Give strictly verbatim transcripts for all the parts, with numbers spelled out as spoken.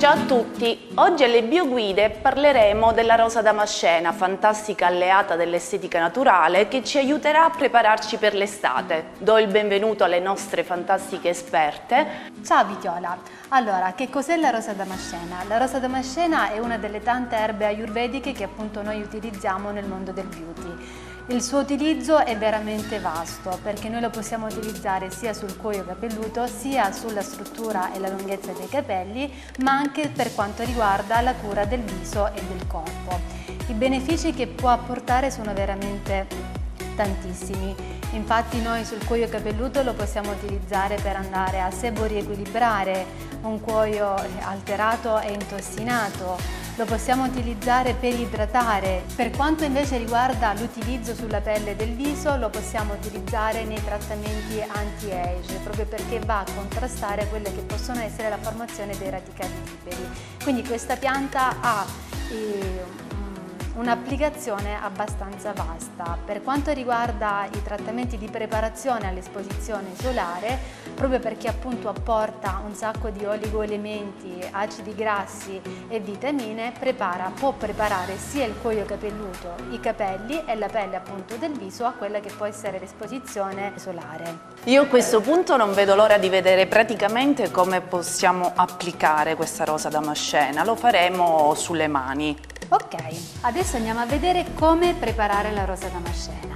Ciao a tutti, oggi alle Bioguide parleremo della rosa damascena, fantastica alleata dell'estetica naturale che ci aiuterà a prepararci per l'estate. Do il benvenuto alle nostre fantastiche esperte. Ciao Vitiola, allora che cos'è la rosa damascena? La rosa damascena è una delle tante erbe ayurvediche che appunto noi utilizziamo nel mondo del beauty. Il suo utilizzo è veramente vasto perché noi lo possiamo utilizzare sia sul cuoio capelluto sia sulla struttura e la lunghezza dei capelli, ma anche per quanto riguarda la cura del viso e del corpo. I benefici che può apportare sono veramente tantissimi. Infatti noi sul cuoio capelluto lo possiamo utilizzare per andare a sebo riequilibrare un cuoio alterato e intossinato. Lo possiamo utilizzare per idratare. Per quanto invece riguarda l'utilizzo sulla pelle del viso, lo possiamo utilizzare nei trattamenti anti-age, proprio perché va a contrastare quelle che possono essere la formazione dei radicali liberi. Quindi questa pianta ha eh, un'applicazione abbastanza vasta. Per quanto riguarda i trattamenti di preparazione all'esposizione solare, proprio perché appunto apporta un sacco di oligoelementi, acidi grassi e vitamine, prepara, può preparare sia il cuoio capelluto, i capelli e la pelle appunto del viso a quella che può essere l'esposizione solare. Io a questo punto non vedo l'ora di vedere praticamente come possiamo applicare questa rosa damascena, lo faremo sulle mani. Ok, adesso andiamo a vedere come preparare la rosa damascena.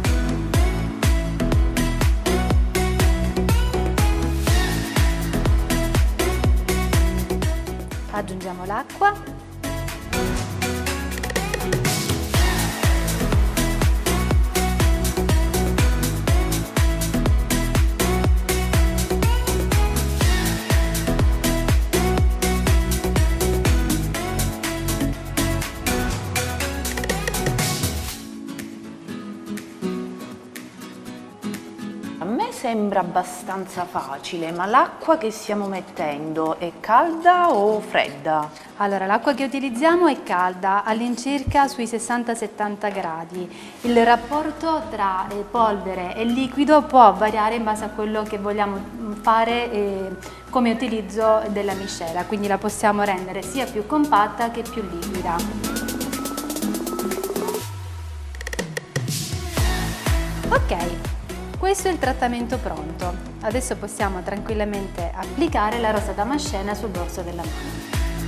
Aggiungiamo l'acqua. A me sembra abbastanza facile, ma l'acqua che stiamo mettendo è calda o fredda? Allora, l'acqua che utilizziamo è calda, all'incirca sui sessanta settanta gradi. Il rapporto tra eh, polvere e liquido può variare in base a quello che vogliamo fare eh, come utilizzo della miscela, quindi la possiamo rendere sia più compatta che più liquida. Ok. Questo è il trattamento pronto. Adesso possiamo tranquillamente applicare la rosa damascena sul dorso della mano.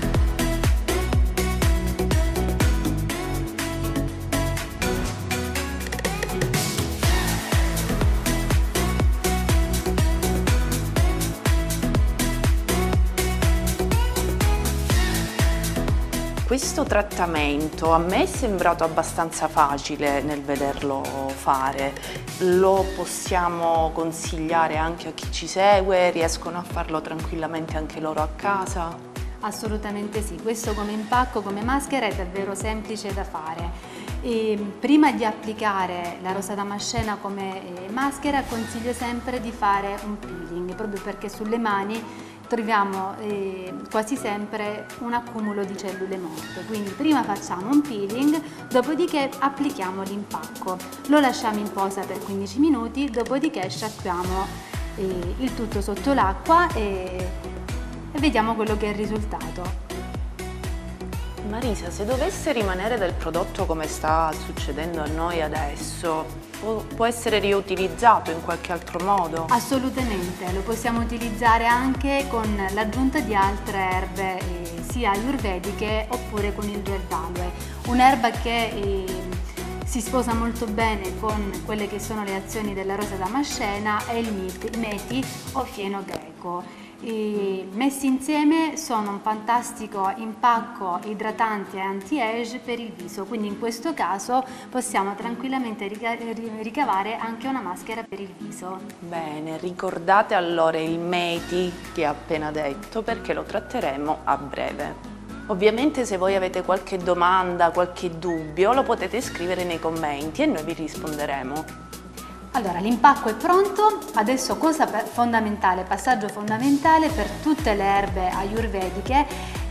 Questo trattamento a me è sembrato abbastanza facile nel vederlo fare. Lo possiamo consigliare anche a chi ci segue? Riescono a farlo tranquillamente anche loro a casa? Assolutamente sì, questo come impacco, come maschera è davvero semplice da fare. E prima di applicare la rosa damascena come maschera consiglio sempre di fare un peeling, proprio perché sulle mani troviamo eh, quasi sempre un accumulo di cellule morte, quindi prima facciamo un peeling, dopodiché applichiamo l'impacco, lo lasciamo in posa per quindici minuti, dopodiché sciacquiamo eh, il tutto sotto l'acqua e, e vediamo quello che è il risultato. Marisa, se dovesse rimanere del prodotto come sta succedendo a noi adesso, può, può essere riutilizzato in qualche altro modo? Assolutamente, lo possiamo utilizzare anche con l'aggiunta di altre erbe, eh, sia ayurvediche oppure con il gel d'aloe. Un'erba che eh, si sposa molto bene con quelle che sono le azioni della rosa damascena è il meti o fieno greco. E messi insieme sono un fantastico impacco idratante e anti-age per il viso, quindi in questo caso possiamo tranquillamente ricavare anche una maschera per il viso. Bene, ricordate allora il meti che ha appena detto perché lo tratteremo a breve. Ovviamente se voi avete qualche domanda, qualche dubbio lo potete scrivere nei commenti e noi vi risponderemo. Allora, l'impacco è pronto, adesso cosa fondamentale, passaggio fondamentale per tutte le erbe ayurvediche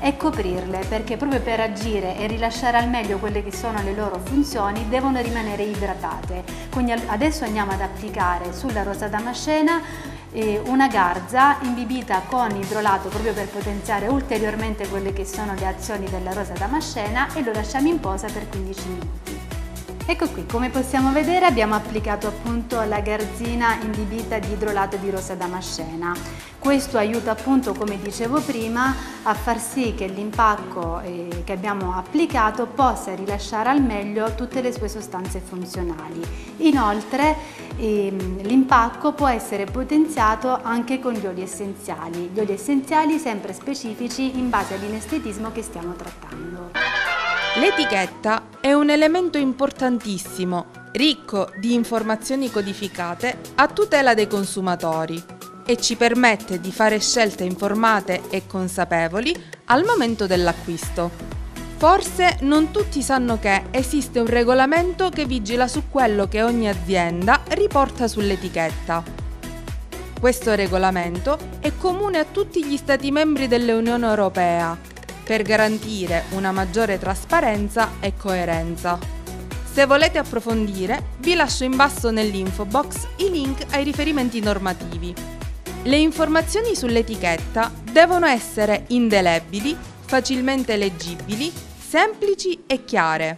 e coprirle, perché proprio per agire e rilasciare al meglio quelle che sono le loro funzioni devono rimanere idratate. Quindi adesso andiamo ad applicare sulla rosa damascena eh, una garza imbibita con idrolato proprio per potenziare ulteriormente quelle che sono le azioni della rosa damascena, e lo lasciamo in posa per quindici minuti. Ecco qui, come possiamo vedere abbiamo applicato appunto la garzina imbibita di idrolato di rosa damascena. Questo aiuta appunto, come dicevo prima, a far sì che l'impacco eh, che abbiamo applicato possa rilasciare al meglio tutte le sue sostanze funzionali. Inoltre ehm, l'impacco può essere potenziato anche con gli oli essenziali, gli oli essenziali sempre specifici in base all'inestetismo che stiamo trattando. L'etichetta è un elemento importantissimo, ricco di informazioni codificate a tutela dei consumatori e ci permette di fare scelte informate e consapevoli al momento dell'acquisto. Forse non tutti sanno che esiste un regolamento che vigila su quello che ogni azienda riporta sull'etichetta. Questo regolamento è comune a tutti gli Stati membri dell'Unione Europea, per garantire una maggiore trasparenza e coerenza. Se volete approfondire, vi lascio in basso nell'info box i link ai riferimenti normativi. Le informazioni sull'etichetta devono essere indelebili, facilmente leggibili, semplici e chiare.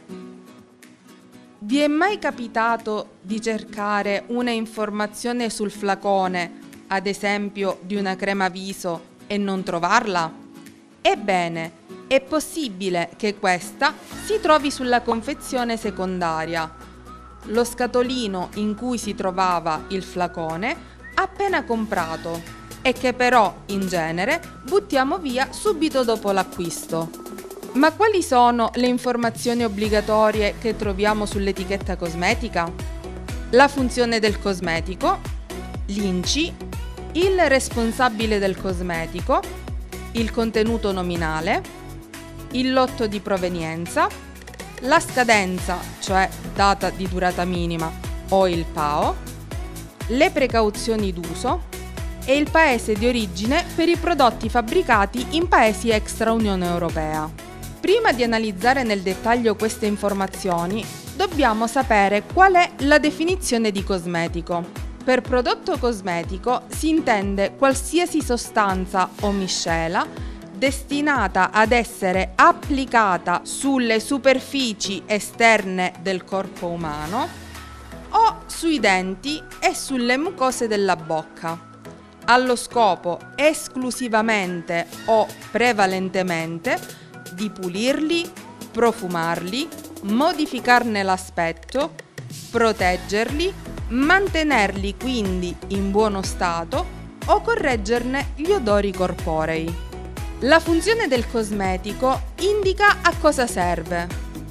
Vi è mai capitato di cercare una informazione sul flacone, ad esempio di una crema viso, e non trovarla? Ebbene, è possibile che questa si trovi sulla confezione secondaria, lo scatolino in cui si trovava il flacone appena comprato e che però, in genere, buttiamo via subito dopo l'acquisto. Ma quali sono le informazioni obbligatorie che troviamo sull'etichetta cosmetica? La funzione del cosmetico, l'I N C I, il responsabile del cosmetico, il contenuto nominale, il lotto di provenienza, la scadenza, cioè data di durata minima, o il P A O, le precauzioni d'uso e il paese di origine per i prodotti fabbricati in paesi extra Unione Europea. Prima di analizzare nel dettaglio queste informazioni, dobbiamo sapere qual è la definizione di cosmetico. Per prodotto cosmetico si intende qualsiasi sostanza o miscela destinata ad essere applicata sulle superfici esterne del corpo umano o sui denti e sulle mucose della bocca, allo scopo esclusivamente o prevalentemente di pulirli, profumarli, modificarne l'aspetto, proteggerli, mantenerli quindi in buono stato o correggerne gli odori corporei. La funzione del cosmetico indica a cosa serve.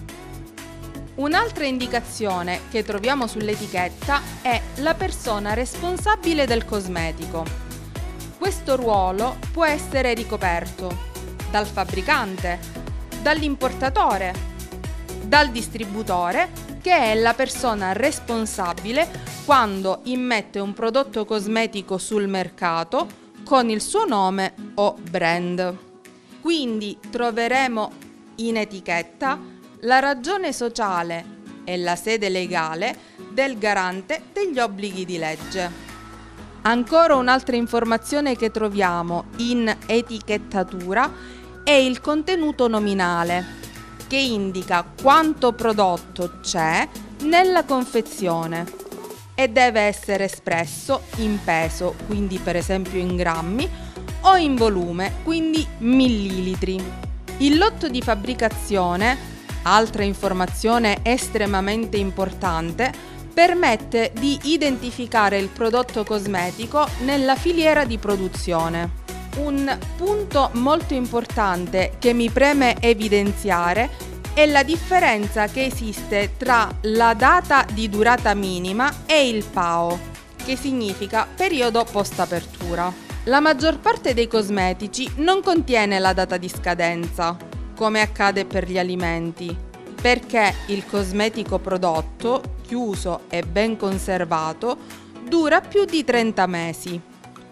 Un'altra indicazione che troviamo sull'etichetta è la persona responsabile del cosmetico. Questo ruolo può essere ricoperto dal fabbricante, dall'importatore, dal distributore, che è la persona responsabile quando immette un prodotto cosmetico sul mercato con il suo nome o brand. Quindi troveremo in etichetta la ragione sociale e la sede legale del garante degli obblighi di legge. Ancora un'altra informazione che troviamo in etichettatura è il contenuto nominale, che indica quanto prodotto c'è nella confezione e deve essere espresso in peso, quindi per esempio in grammi, o in volume, quindi millilitri. Il lotto di fabbricazione, altra informazione estremamente importante, permette di identificare il prodotto cosmetico nella filiera di produzione. Un punto molto importante che mi preme evidenziare è la differenza che esiste tra la data di durata minima e il P A O, che significa periodo post-apertura. La maggior parte dei cosmetici non contiene la data di scadenza, come accade per gli alimenti, perché il cosmetico prodotto, chiuso e ben conservato, dura più di trenta mesi.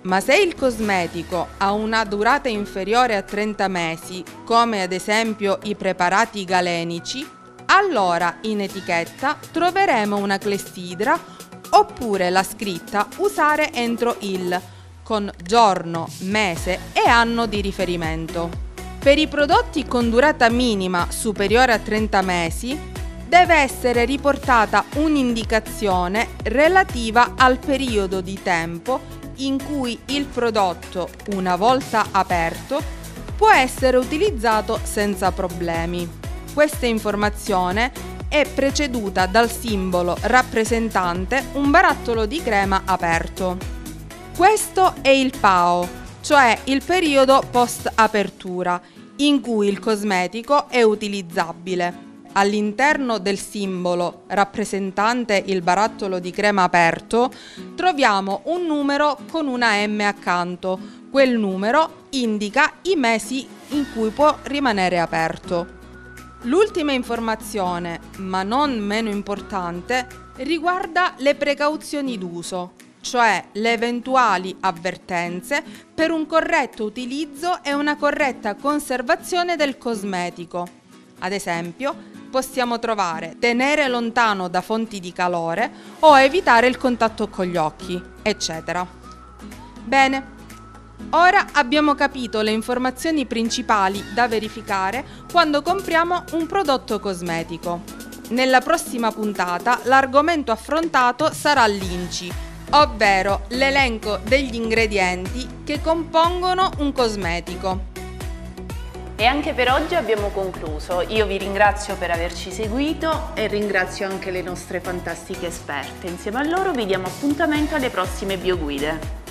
Ma se il cosmetico ha una durata inferiore a trenta mesi, come ad esempio i preparati galenici, allora in etichetta troveremo una clessidra oppure la scritta usare entro il, con giorno, mese e anno di riferimento. Per i prodotti con durata minima superiore a trenta mesi deve essere riportata un'indicazione relativa al periodo di tempo in cui il prodotto, una volta aperto, può essere utilizzato senza problemi. Questa informazione è preceduta dal simbolo rappresentante un barattolo di crema aperto. Questo è il P A O, cioè il periodo post-apertura, in cui il cosmetico è utilizzabile. All'interno del simbolo rappresentante il barattolo di crema aperto troviamo un numero con una M accanto. Quel numero indica i mesi in cui può rimanere aperto. L'ultima informazione, ma non meno importante, riguarda le precauzioni d'uso, cioè le eventuali avvertenze per un corretto utilizzo e una corretta conservazione del cosmetico. Ad esempio, possiamo trovare tenere lontano da fonti di calore o evitare il contatto con gli occhi, eccetera. Bene, ora abbiamo capito le informazioni principali da verificare quando compriamo un prodotto cosmetico. Nella prossima puntata l'argomento affrontato sarà l'I N C I, ovvero l'elenco degli ingredienti che compongono un cosmetico. E anche per oggi abbiamo concluso. Io vi ringrazio per averci seguito e ringrazio anche le nostre fantastiche esperte. Insieme a loro vi diamo appuntamento alle prossime bioguide.